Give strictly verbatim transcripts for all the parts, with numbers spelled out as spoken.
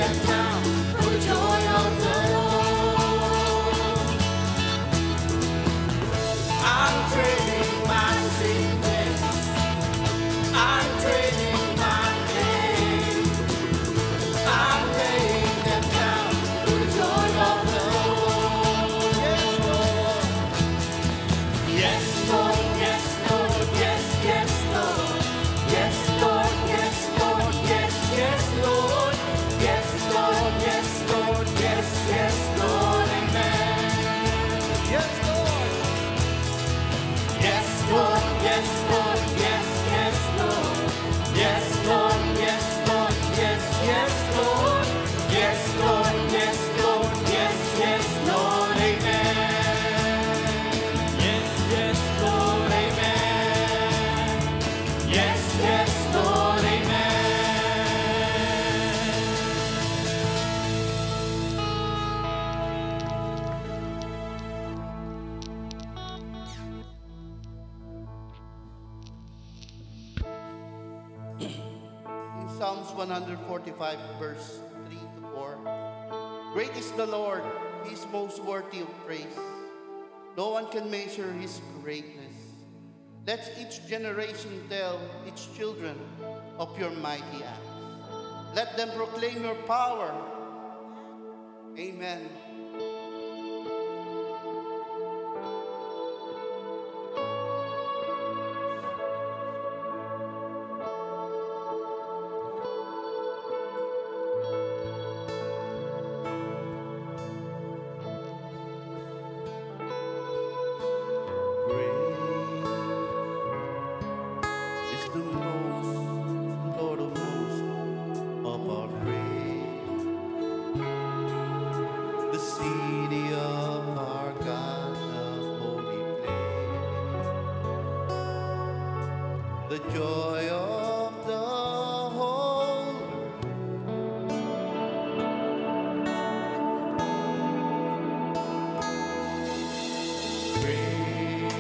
them down for the joy of the Lord. I'm trading my sickness, I'm trading my pain, I'm laying them down for the joy of the Lord. Yes, Lord, yes, Lord, yes, yes, Lord. Yes, Lord, yes, Lord, yes, yes, Lord. Yes, Lord, yes, Lord, yes, yes, Lord, amen. Yes, Lord. Yes, Lord, yes, Lord, yes, yes, Lord. Yes, Lord, yes, Lord, yes, yes, Lord. Yes, Lord, yes, Lord, yes, yes, Lord, amen. Yes, yes, Lord, amen. Yes, yes, Lord, amen. In Psalms one forty-five, verse three to four, great is the Lord, He is most worthy of praise. No one can measure His greatness. Let each generation tell its children of your mighty acts. Let them proclaim your power. Amen. The joy of the whole great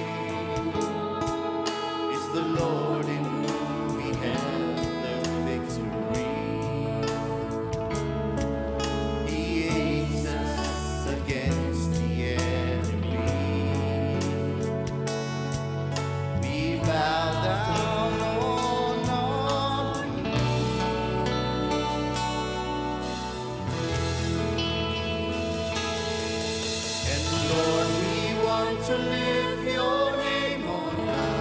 is the Lord in whom we have the victory. He aids us against the enemy. We bow down. To lift your name on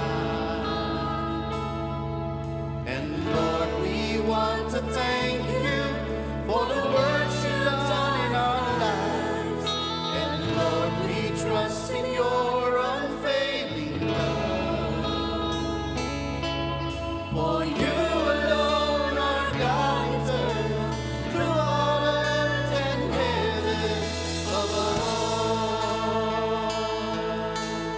high. And Lord, we want to thank you for the works you've done in our lives. And Lord, we trust in your unfailing love. For you alone are God eternal, throughout earth and heaven above.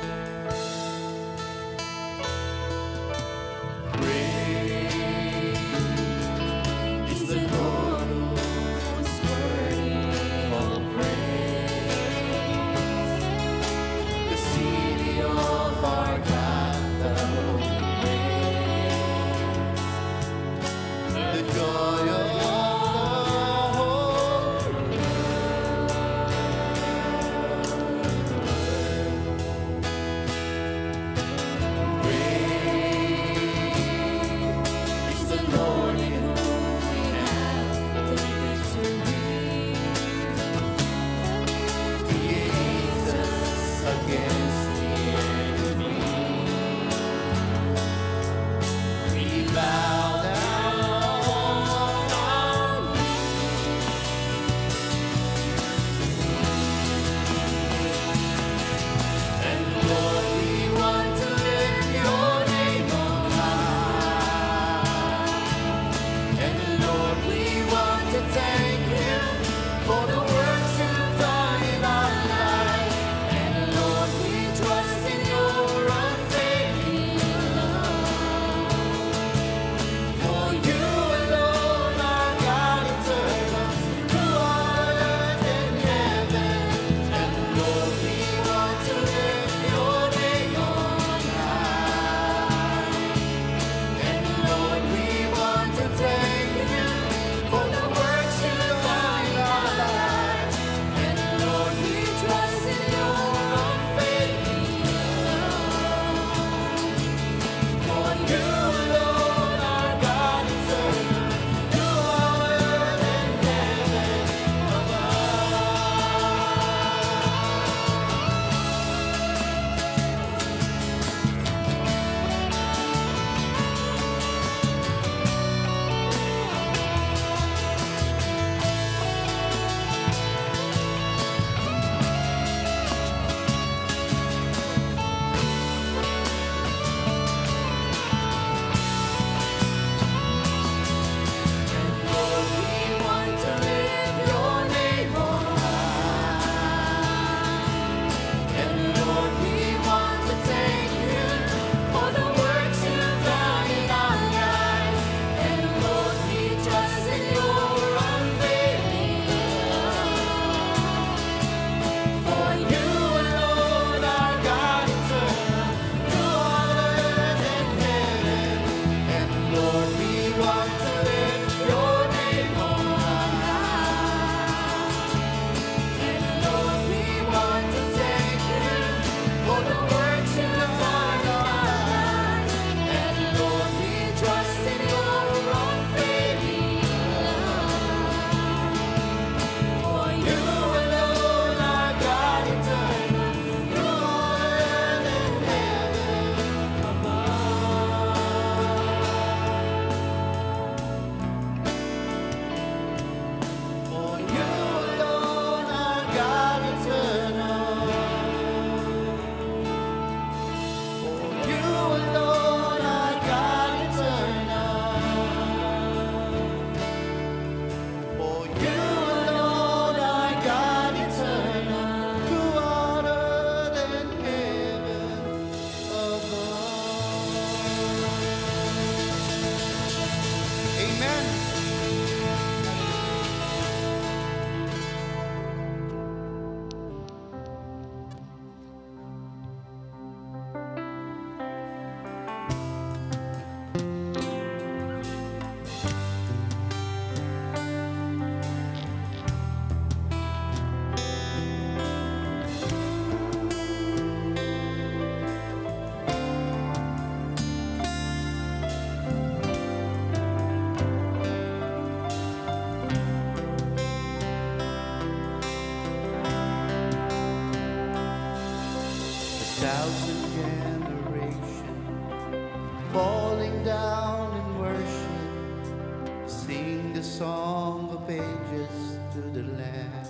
thousand generations falling down in worship, sing the song of ages to the Lamb.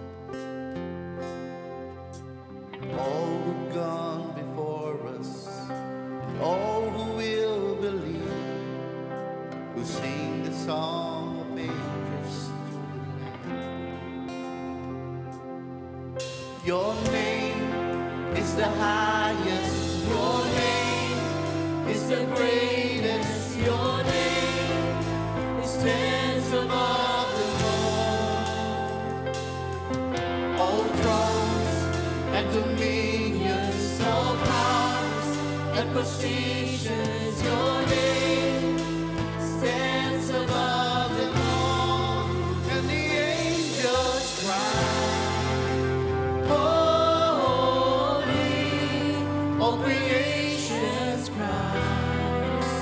All who've gone before us, and all who will believe, who sing the song of ages to the Lamb. Your name is the highest, your name is the greatest, your name stands above them all. All thrones and dominions, all powers and positions, your name stands above them all. And the angels cry, all creations cries,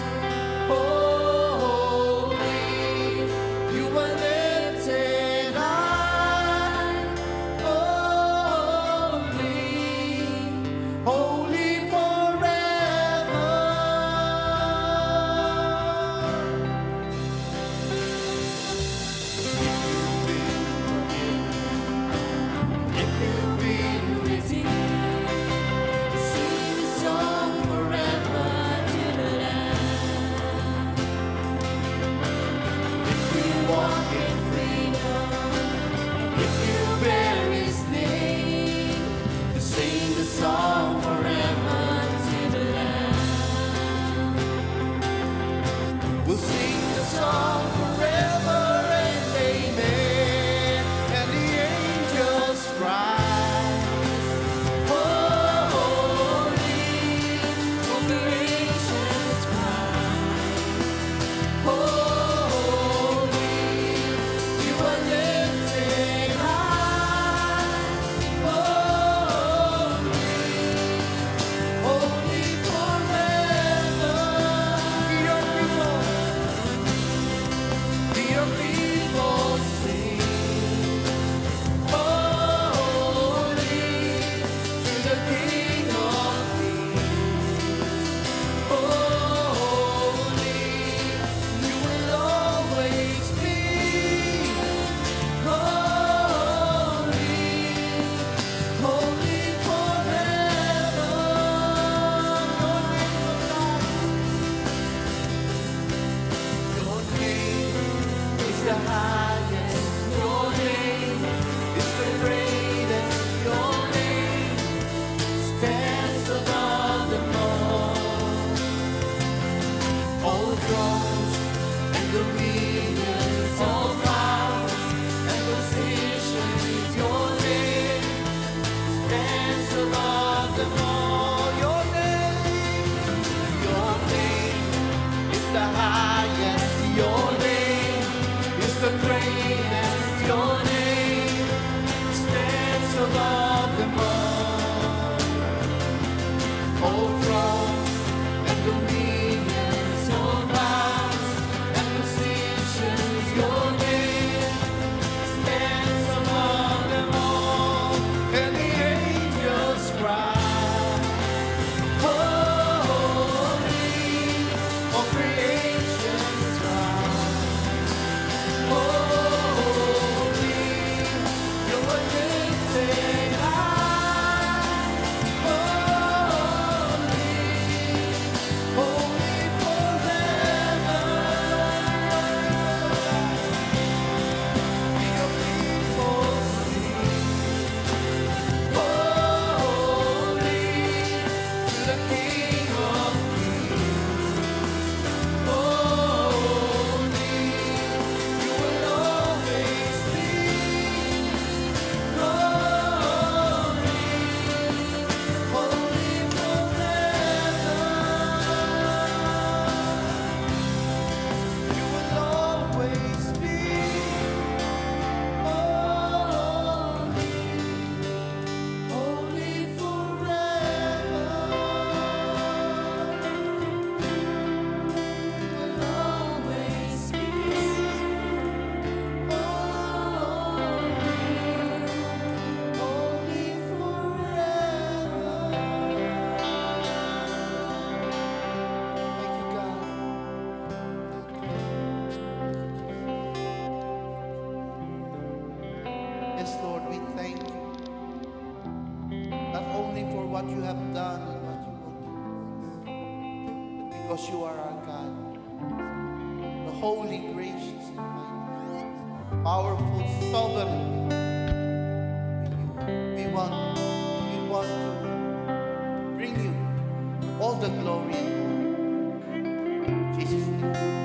holy, you are lifted high, holy, holy forever. Yes, Lord, we thank you. Not only for what you have done and what you will do, but because you are our God, the holy, gracious, and mighty, powerful, sovereign. We want, we want to bring you all the glory and honor. In Jesus' name.